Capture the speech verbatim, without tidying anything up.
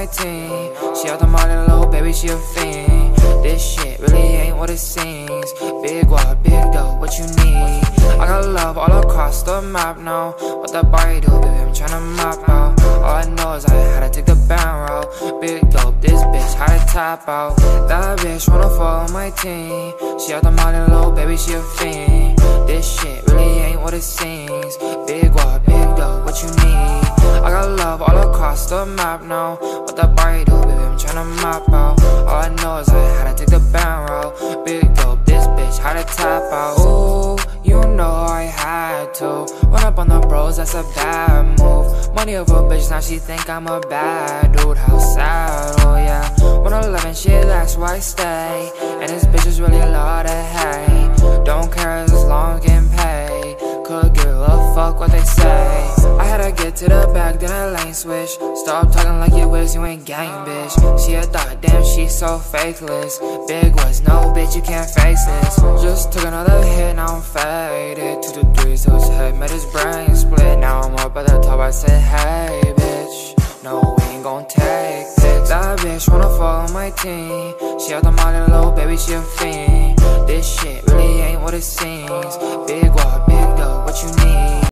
team. She out the money, little baby, she a fiend. This shit really ain't what it seems. Big what, big dough, what you need? I got love all across the map now. What that body do, baby, I'm tryna map out. All I know is I had to take the band route. Big dope, this bitch had to tap out. That bitch wanna follow my team. She out the money, little baby, she a fiend. This shit really ain't what it seems. Big what, big dough, what you need? I got love all across the map now. What that body do, baby, I'm tryna map out. All I know is I had to take the band route. Big dope, this bitch had to tap out. Ooh, you know I had to run up on the bros, that's a bad move. Money over bitch, now she think I'm a bad dude. How sad, oh yeah. one eleven shit, that's where I stay. And this bitch is really a lot of hate. Don't care as long as getting paid. Could give a fuck what they say. I had to get to the back, then I lane switch. Stop talking like you wish you ain't gang, bitch. She a thought, damn, she so faithless. Big was no, bitch, you can't face this. Just took another hit, now I'm faded. Two to three, so his head made his brain split. Now I'm up at the top, I said, hey, bitch. No, we ain't gon' take this. That bitch wanna follow my team. She out the money, little baby, she a fiend. This shit really ain't what it seems. Big what, big dough, what you need?